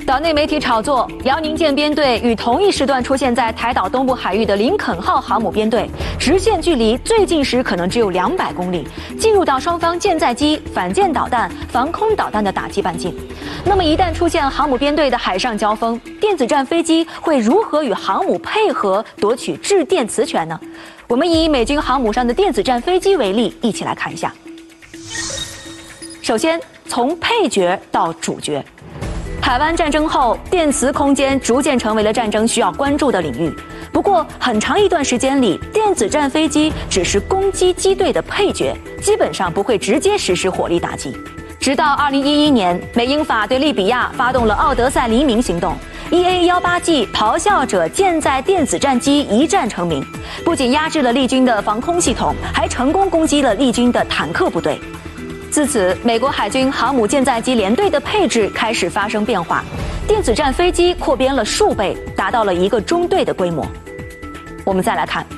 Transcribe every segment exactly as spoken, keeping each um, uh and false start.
岛内媒体炒作，辽宁舰编队与同一时段出现在台岛东部海域的林肯号航母编队，直线距离最近时可能只有两百公里，进入到双方舰载机、反舰导弹、防空导弹的打击半径。那么，一旦出现航母编队的海上交锋，电子战飞机会如何与航母配合夺取制电磁权呢？我们以美军航母上的电子战飞机为例，一起来看一下。首先，从配角到主角。台湾战争后，电磁空间逐渐成为了战争需要关注的领域。不过，很长一段时间里，电子战飞机只是攻击机队的配角，基本上不会直接实施火力打击。直到二零一一年，美英法对利比亚发动了奥德赛黎明行动 ，E A 十八 G 咆哮者舰载电子战机一战成名，不仅压制了利军的防空系统，还成功攻击了利军的坦克部队。自此，美国海军航母舰载机联队的配置开始发生变化，电子战飞机扩编了数倍，达到了一个中队的规模。我们再来看，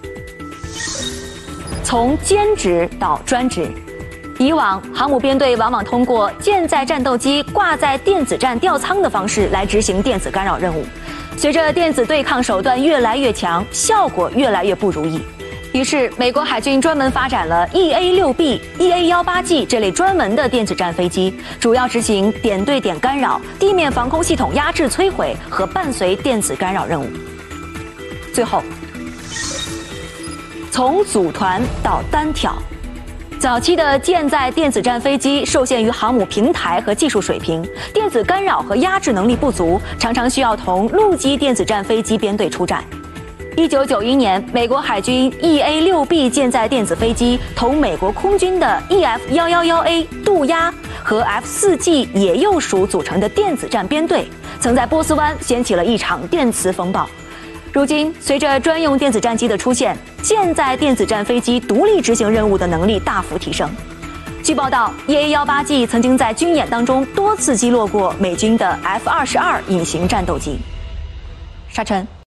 从兼职到专职。以往，航母编队往往通过舰载战斗机挂在电子战吊舱的方式来执行电子干扰任务。随着电子对抗手段越来越强，效果越来越不如意。于是，美国海军专门发展了 E A 六 B、E A 十八 G 这类专门的电子战飞机，主要执行点对点干扰、地面防空系统压制摧毁和伴随电子干扰任务。最后，从组团到单挑。早期的舰载电子战飞机受限于航母平台和技术水平，电子干扰和压制能力不足，常常需要同陆基电子战飞机编队出战。一九九一年，美国海军 E A 六 B 舰载电子飞机同美国空军的 E F 一一一 A 渡鸦和 F 四 G 野鼬鼠组成的电子战编队，曾在波斯湾掀起了一场电磁风暴。如今，随着专用电子战机的出现，舰载电子战飞机独立执行任务的能力大幅提升。据报道 ，E A 十八 G 曾经在军演当中多次击落过美军的 F 二十二隐形战斗机。沙尘。